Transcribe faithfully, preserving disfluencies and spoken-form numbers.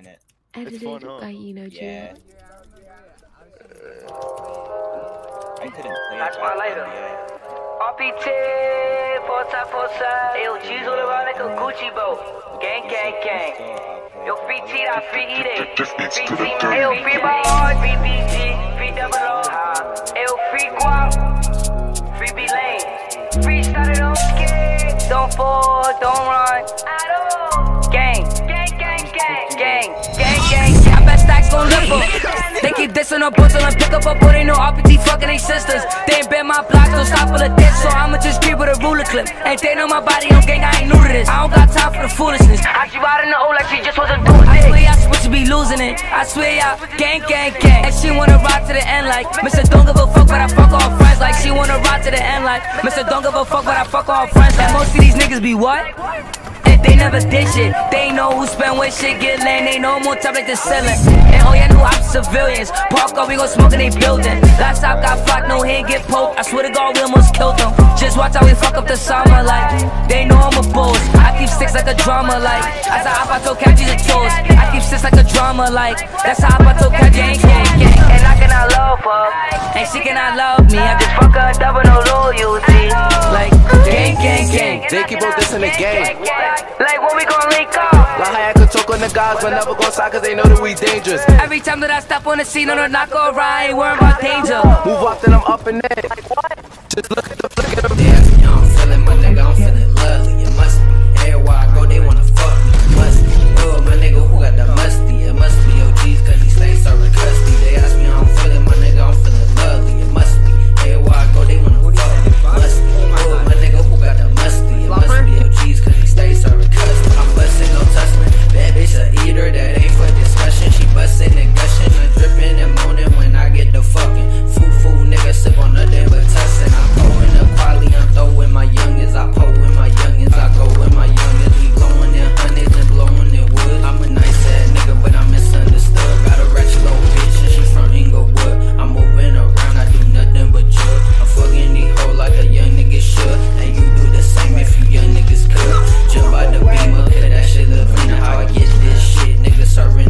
it. Edited by Enodrew. Yeah. I couldn't play That's it my back later. then, yeah. R P T, four top, four side. Yo, G's all around like a Gucci boat. Gang, gang, gang. Yo, free T, that free E day. Free T, yo, free bar, free B G, free double O. Yo, free guap, free B lane. Free started on skate. Don't fall, don't run. At all. Gang, gang, gang, gang, gang, gang, gang. I bet stacks gon' lift up. They keep dissing on books and pick up a boy, they know R P T fucking they sisters. They ain't bet my blocks, don't stop for the diss, so I'ma just keep with a ruler clip. Ain't they know my body on gang, I ain't new to this. I don't got time for the foolishness. I she riding the O like she just wasn't doing it. I swear y'all supposed to be losing it. I swear y'all gang, gang, gang. And she wanna ride to the end like Mister Don't give a fuck, but I fuck all friends. Like she wanna ride to the end like Mister Don't give a fuck, but I fuck all friends. Like most of these niggas be what? They never did shit. They know who spend when shit get lame. They know more top like the ceiling. And all y'all new ops civilians. Park up, we gon' smoke in they building. Last top got flocked, no hand get poked. I swear to God, we almost killed them. Just watch how we fuck up the summer like they know I'm a boss. I keep sticks like a drama like as I hop, I told Cat she's a toast. I keep sticks like a drama like that's how I told Cat gang, gang, gang. And I cannot love her, and she cannot love me. I just fuck her double no loyalty. Like gang, gang, gang. They keep on this in the game. Like when we gon' link up? Like how I could talk on the guys, but never gon' side cause they know that we dangerous. Every time that I step on the scene, on the knock or ride, ain't worried about danger. Move up, then I'm up in there. Just look at the flick of them. They ask me how I'm feeling, my nigga, I'm feeling lovely. It must be. Everywhere I go, they wanna fuck me. It must be. Oh, my nigga, who got the musty? It must be O G's cause he stays serving custody. They ask me how I'm feeling, my nigga, I'm feeling lovely. It must be. Everywhere I go, they wanna fuck me. It must be. Oh, my nigga, who got the musty? It must be O G's cause he stays serving custody. I'm bustin', no touch me. Bad bitch a eater, that ain't for discussion. She bustin' and gushing and drippin' and moaning when I get the fucking. Foo foo nigga sip on nothing but tussin'. I'm pouring the quality, I'm throwing my youngins. I pour with my youngins, I go with my youngins. We blowing in hundreds and blowing in wood. I'm a nice ass nigga, but I'm misunderstood. Got a rich low bitch and she from Inglewood. I'm moving around, I do nothing but jug. I'm fucking these hoes like a young nigga should. And you do the same if you young niggas could. Jump out the beamer, cause that shit look funny. How I get this shit, nigga serving